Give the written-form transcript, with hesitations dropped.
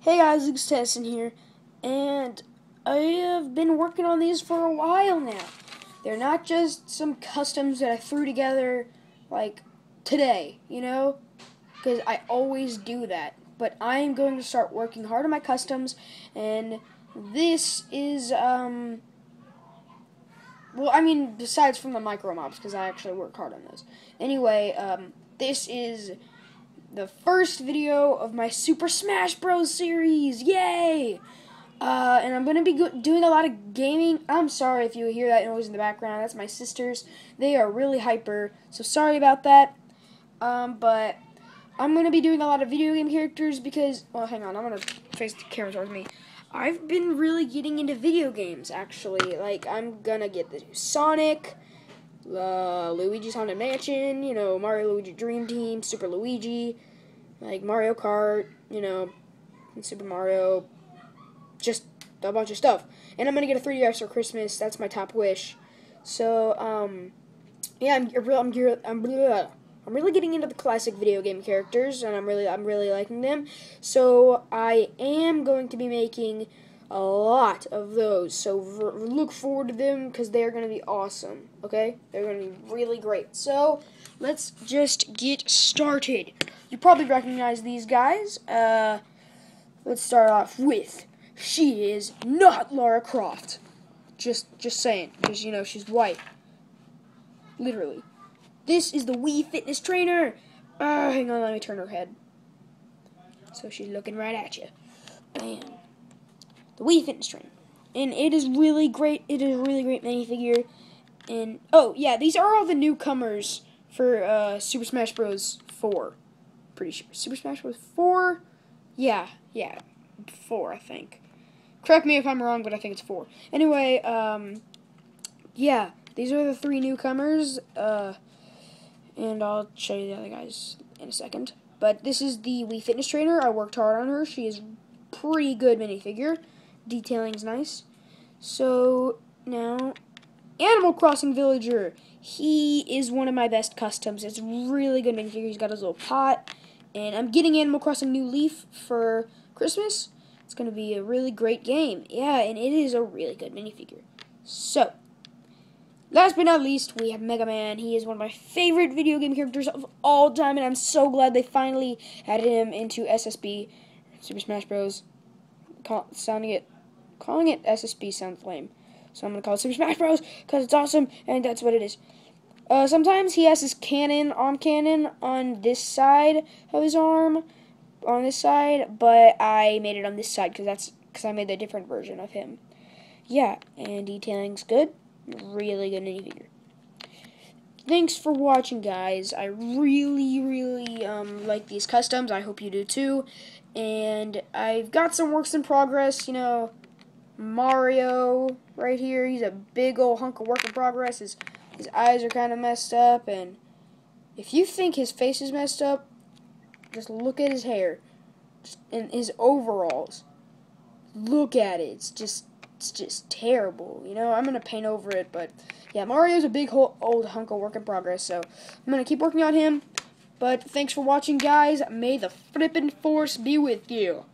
Hey guys, it's Tessin here, and I have been working on these for a while now. They're not just some customs that I threw together, like, today, because I always do that. But I am going to start working hard on my customs, and this is, besides from the micro mobs, because I actually work hard on those. Anyway, this is the first video of my Super Smash Bros. Series. Yay! And I'm going to be doing a lot of gaming. I'm sorry if you hear that noise in the background. That's my sisters. They are really hyper, so sorry about that. But I'm going to be doing a lot of video game characters because, well, hang on. I'm going to face the camera towards me. I've been really getting into video games, actually. Like, I'm going to get the Sonic, Luigi's Haunted Mansion, Mario Luigi Dream Team, Super Luigi, like Mario Kart, and Super Mario, just a bunch of stuff. And I'm gonna get a 3DS for Christmas. That's my top wish. So, yeah, I'm really getting into the classic video game characters, and I'm really liking them. So I am going to be making a lot of those, so look forward to them because they're going to be awesome, okay? They're going to be really great. So let's just get started. You probably recognize these guys. Let's start off with, she is not Lara Croft. Just saying, because, she's white. Literally. This is the Wii Fitness Trainer. Hang on, let me turn her head. So she's looking right at you. Bam. The Wii Fitness Trainer. And it is really great. It is a really great minifigure. And, oh, yeah, these are all the newcomers for Super Smash Bros. 4. Pretty sure. Super Smash Bros. 4? Yeah, 4, I think. Correct me if I'm wrong, but I think it's 4. Anyway, yeah, these are the 3 newcomers. And I'll show you the other guys in a second. But this is the Wii Fitness Trainer. I worked hard on her. She is pretty good minifigure. Detailing's nice. So, now, Animal Crossing Villager. He is one of my best customs. It's really good minifigure. He's got his little pot. And I'm getting Animal Crossing New Leaf for Christmas. It's going to be a really great game. Yeah, and it is a really good minifigure. So, last but not least, we have Mega Man. He is one of my favorite video game characters of all time, and I'm so glad they finally added him into SSB, Super Smash Bros. Calling it SSB sounds lame, so I'm going to call it Super Smash Bros. Because it's awesome, and that's what it is. Sometimes he has his arm cannon on this side of his arm, on this side, but I made it on this side because I made a different version of him. Yeah, and detailing's good. Really good minifigure. Thanks for watching, guys. I really like these customs. I hope you do too. And I've got some works in progress. Mario right here. He's a big old hunk of work in progress. His eyes are kind of messed up, and if you think his face is messed up, just look at his hair and his overalls. Look at it. It's just terrible, I'm going to paint over it, but yeah, Mario's a big old hunk of work in progress, so I'm going to keep working on him, but thanks for watching, guys. May the flippin' force be with you.